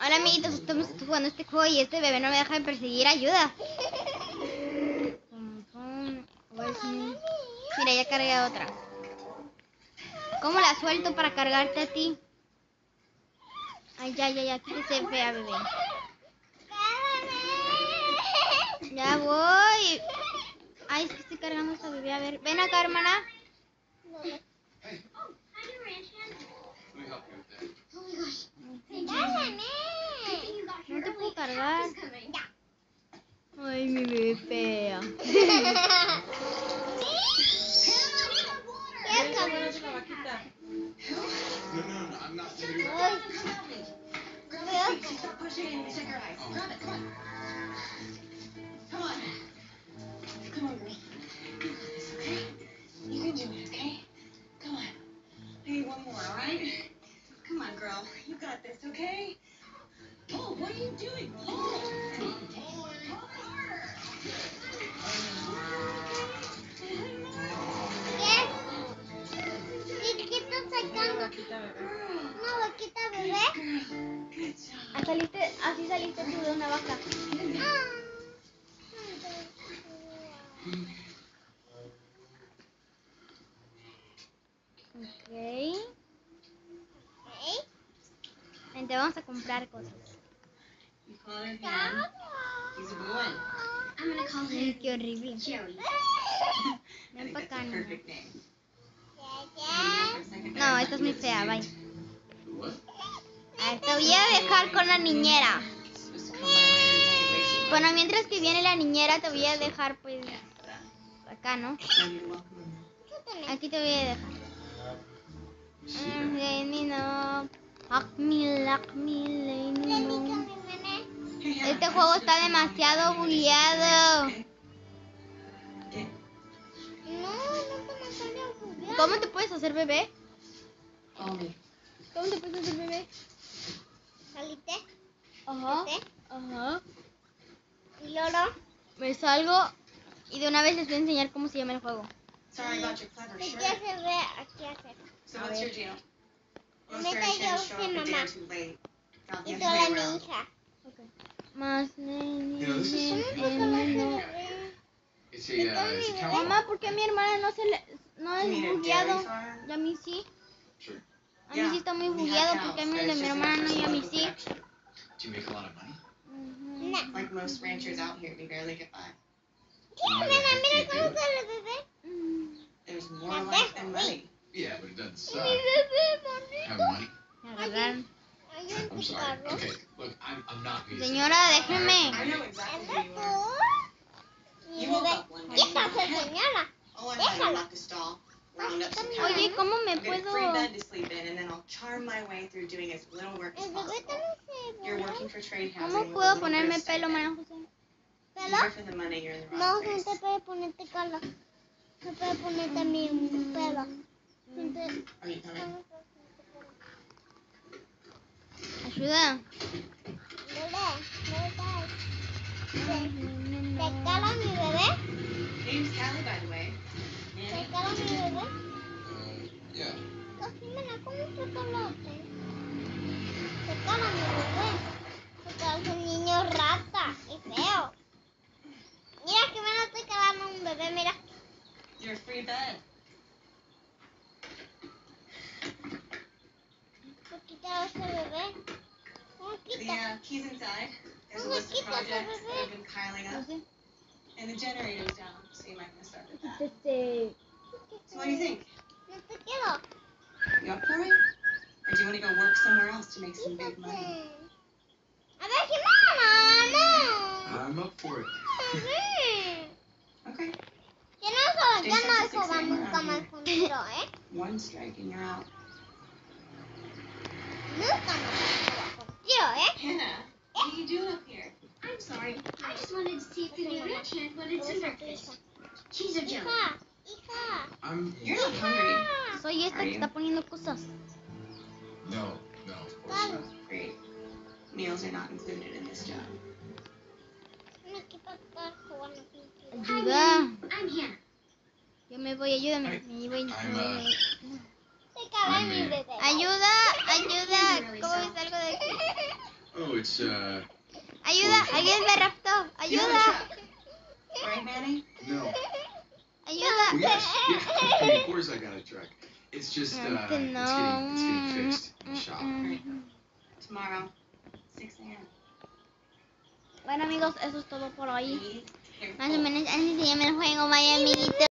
Hola amiguitos, estamos jugando este juego y este bebé no me deja de perseguir. Ayuda. Mira, ya cargué otra. ¿Cómo la suelto para cargarte a ti? Ay, ya, quítese fea, bebé. Ya voy. Ay, es que estoy cargando a esta bebé. A ver, ven acá, hermana. No te puedo cargar. Ay, mi bebé fea. Come on, girl. You got this, okay? You can do it, okay? Come on. I need one more, all right? Come on, girl. You got this, okay? Oh, what are you doing? Pull! Pull harder! ¿Qué estás sacando? ¿Una vaquita, bebé? Así saliste tú de una vaca. Ok. Vente, vamos a comprar cosas. Ay, qué horrible. Ven para acá, niña. No, esta es muy fea, bye. A ver, te voy a dejar con la niñera. Bueno, mientras que viene la niñera, te voy a dejar, pues, acá, ¿no? Aquí te voy a dejar. Este juego está demasiado bugueado. ¿Cómo te puedes hacer bebé? ¿Cómo te puedes hacer bebé? ¿Saliste? Ajá. Y luego me salgo y de una vez les voy a enseñar cómo se llama el juego. Sorry about your clever shirt. Ya se ve aquí hacer. So what's your deal? Me cayó sin mamá. Y toda mi hija. Okay. Más mamá, ¿por qué a mi hermana no es bugueado? Y a mí sí. A mí sí está muy bugueado porque a mí de mi hermana no y a mí sí. Do you make a lot of money? No. Like most ranchers out here, we barely get by. Mira cómo sale el bebé. There's more life than money. Yeah, but it doesn't suck. Mi bebé, Having money? me agarraron. I'm sorry. Okay, look, I'm not being Señora, déjeme. I know exactly who you are. You woke up one day. Quítate, señora. Oh, I'm ready to lock the stall. Round up some cows. Oye, ¿cómo me I'll get a puedo...? free bed to sleep in, and then I'll charm my way through doing as little work as El bebé possible. también You're se working for trade housing ¿Cómo with a puedo little bit ponerme of pelo, stipend. María José? Here for the money, you're in the No, wrong place. gente puede ponerte calo. No puede ponerte mi pelo. Gente... Are you coming? Ayuda. ¿Te cala mi bebé? Name's Callie, by the way. ¿Te cala mi bebé? Yeah. Jimena, ¿cómo te calaste? ¿Te cala mi bebé? Porque es un niño rata y feo. Mira que me estoy calando un bebé, mira. Your free bed. ¿Por qué te ese bebé? ¿Cómo The quita? key's inside. There's a ¿Cómo list of quita ese projects that have bebé? been piling No up. sé. And the generator's down, so you might want to start with that. Este... So what do you think? No te quiero. You up for it? Or do you want to go work somewhere else to make some big money? A ver, Jimena, no. I'm up for it. A ver. Okay. Que no, ya no jugamos nunca más contigo, ¿eh? One strike and you're out. Nunca más jugar contigo, ¿eh? Hannah, what are you doing up here? I'm sorry. I just wanted to see if the new ranch hand wanted some breakfast. Cheese or jelly? Hija. You're not hungry. Soy esta que está poniendo cosas. No, of course not. Great. Meals are not included in this job. Ayuda. I'm Hannah. Yo me voy, ayúdame. Me voy. I'm Ayuda. ¿Cómo me salgo de aquí? Oh it's Ayuda, alguien me raptó. You have a Ayuda. truck, right, Manny? no. Ayuda. Well, yes, yeah. I mean, of course I got a truck. It's just No. it's getting fixed in the shop. Tomorrow, 6 a.m. Bueno amigos, eso es todo por hoy. Be Más o careful. menos así se llama el juego. Vaya amiguitos.